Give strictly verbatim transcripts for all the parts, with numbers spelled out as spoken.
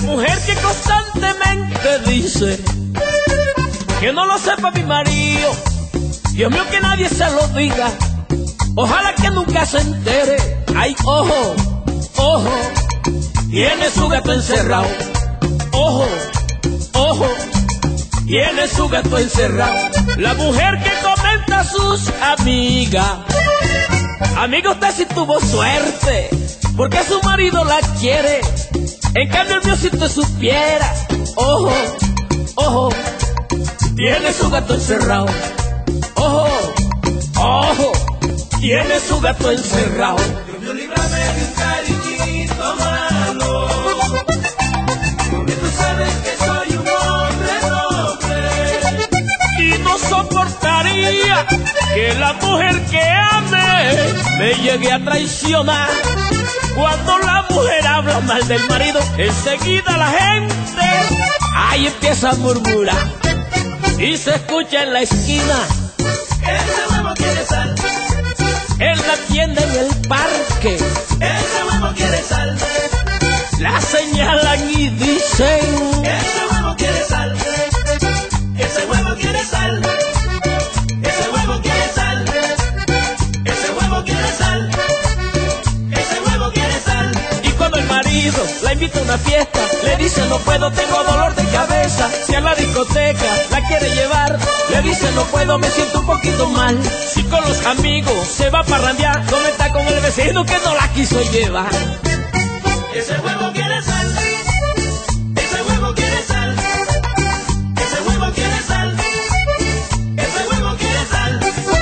mujer que constantemente dice que no lo sepa mi marido. Dios mío, que nadie se lo diga. Ojalá que nunca se entere. Ay, ojo, ojo, tiene su gato encerrado. Ojo, ojo, tiene su gato encerrado. La mujer que comenta a sus amigas: amiga, usted sí tuvo suerte, porque su marido la quiere. En cambio el mío, si usted supiera, ojo, ojo, tiene su gato encerrado. Ojo, ojo, tiene su gato encerrado. Dios mío, líbrame de un cariñito malo, porque tú sabes que soy un hombre noble. Y no soportaría que la mujer que ame me llegue a traicionar. Cuando la mujer habla mal del marido, enseguida la gente ahí empieza a murmurar. Y se escucha en la esquina: ese huevo quiere sal. En la tienda, en el parque, Ese huevo quiere sal. la señalan y dicen: Ese huevo quiere sal. Ese huevo quiere sal. Ese huevo quiere sal. Ese huevo quiere sal. Ese huevo quiere sal. Y cuando el marido la invita a una fiesta, le dice: no puedo, tengo dolor de cabeza. Si a la discoteca la quiere llevar, le dice: no puedo, me siento un poquito mal. Si con los amigos se va a parrandear, ¿dónde está con el vecino que no la quiso llevar? Ese huevo quiere sal. Ese huevo quiere sal. Ese huevo quiere sal. Ese huevo quiere sal.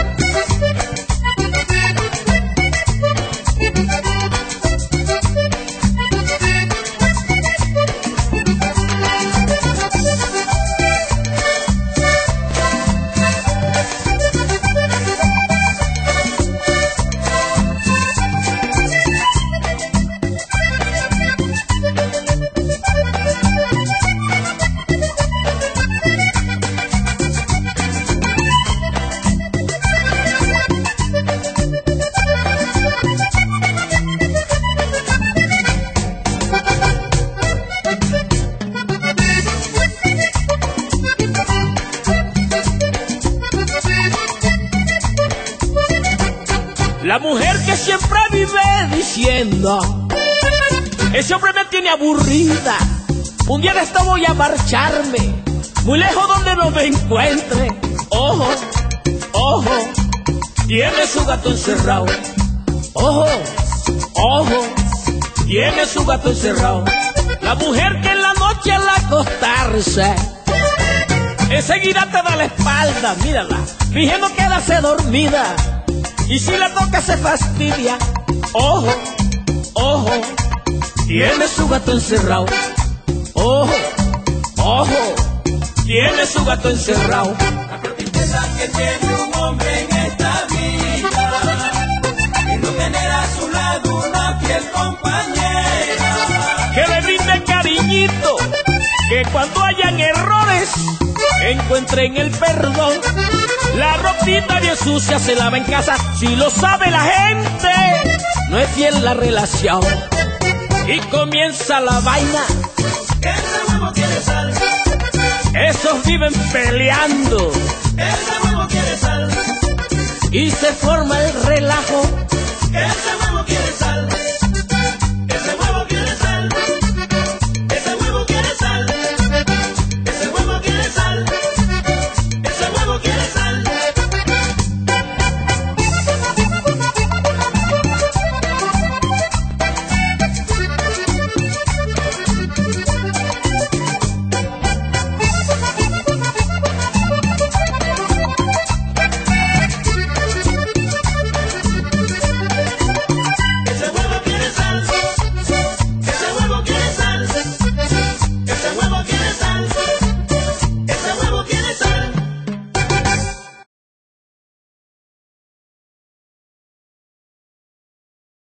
La mujer que siempre vive diciendo: ese hombre me tiene aburrida, un día de esto voy a marcharme, muy lejos donde no me encuentre. Ojo, ojo, tiene su gato encerrado. Ojo, ojo, tiene su gato encerrado. La mujer que en la noche al acostarse enseguida te da la espalda, mírala, fingiendo quedarse dormida. Y si la toca se fastidia. Ojo, ojo, tiene su gato encerrado. Ojo, ojo, tiene su gato encerrado. La tristeza que tiene un hombre en esta vida es no tener a su lado una fiel compañera que le brinde cariñito, que cuando hayan errores encuentren el perdón. La ropita bien sucia se lava en casa, si lo sabe la gente, no es fiel la relación. Y comienza la vaina. Ese huevo quiere sal. Esos viven peleando. Ese huevo quiere sal. Y se forma el relajo. Ese